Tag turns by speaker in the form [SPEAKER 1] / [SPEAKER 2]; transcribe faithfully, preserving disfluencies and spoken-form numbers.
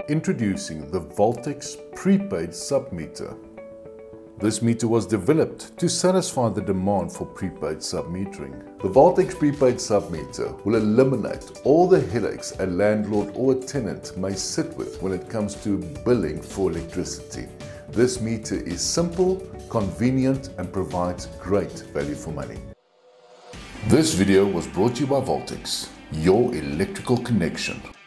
[SPEAKER 1] Introducing the Voltex prepaid submeter. This meter was developed to satisfy the demand for prepaid submetering. The Voltex prepaid submeter will eliminate all the headaches a landlord or a tenant may sit with when it comes to billing for electricity. This meter is simple, convenient, and provides great value for money. This video was brought to you by Voltex, your electrical connection.